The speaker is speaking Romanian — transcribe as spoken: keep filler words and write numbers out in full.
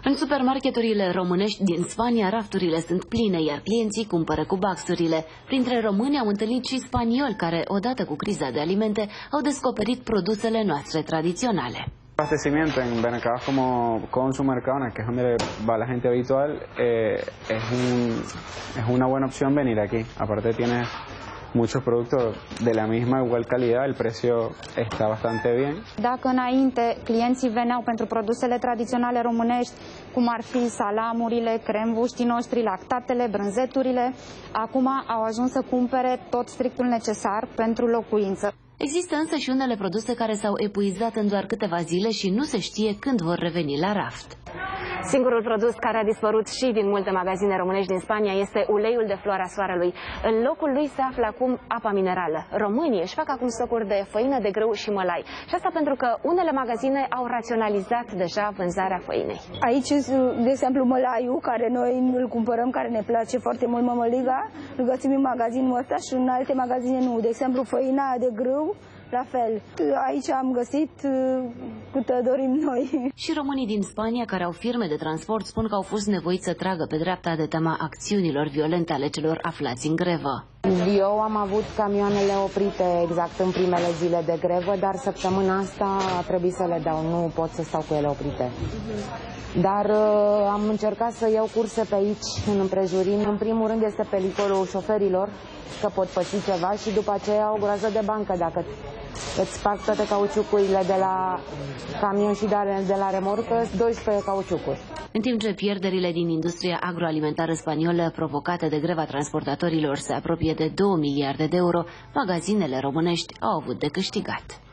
În supermarketurile românești din Spania, rafturile sunt pline, iar clienții cumpără cu baxurile. Printre români am întâlnit și spanioli care, odată cu criza de alimente, au descoperit produsele noastre tradiționale. Abastecimiento en mercados como Consumercado, que es donde va la gente habitual, eh, es, un, es una buena opción venir aquí. Aparte tienes muchos productos de la misma igual calidad, el precio está bastante bien. Dacă înainte clienții veneau pentru produsele tradiționale românești, cum ar fi salamurile, cremvuștii noștri, lactatele, brânzeturile, acum au ajuns să cumpere tot strictul necesar pentru locuință. Există însă și unele produse care s-au epuizat în doar câteva zile și nu se știe când vor reveni la raft. Singurul produs care a dispărut și din multe magazine românești din Spania este uleiul de floarea soarelui. În locul lui se află acum apa minerală. Românii își fac acum stocuri de făină de grâu și mălai. Și asta pentru că unele magazine au raționalizat deja vânzarea făinei. Aici, de exemplu, mălaiul, care noi îl cumpărăm, care ne place foarte mult, mămăliga, îl găsim în magazinul ăsta și în alte magazine nu. De exemplu, făina de grâu, la fel. Aici am găsit cât dorim noi. Și românii din Spania care au firme de transport spun că au fost nevoiți să tragă pe dreapta de teama acțiunilor violente ale celor aflați în grevă. Eu am avut camioanele oprite exact în primele zile de grevă, dar săptămâna asta a trebuit să le dau. Nu pot să stau cu ele oprite. Dar uh, am încercat să iau curse pe aici, în împrejurim. În primul rând este pericolul șoferilor, că pot păți ceva, și după aceea o groază de bancă dacă îți sparg toate cauciucurile de la camion și de la remorcă, doisprezece cauciucuri. În timp ce pierderile din industria agroalimentară spaniolă provocate de greva transportatorilor se apropie de două miliarde de euro, magazinele românești au avut de câștigat.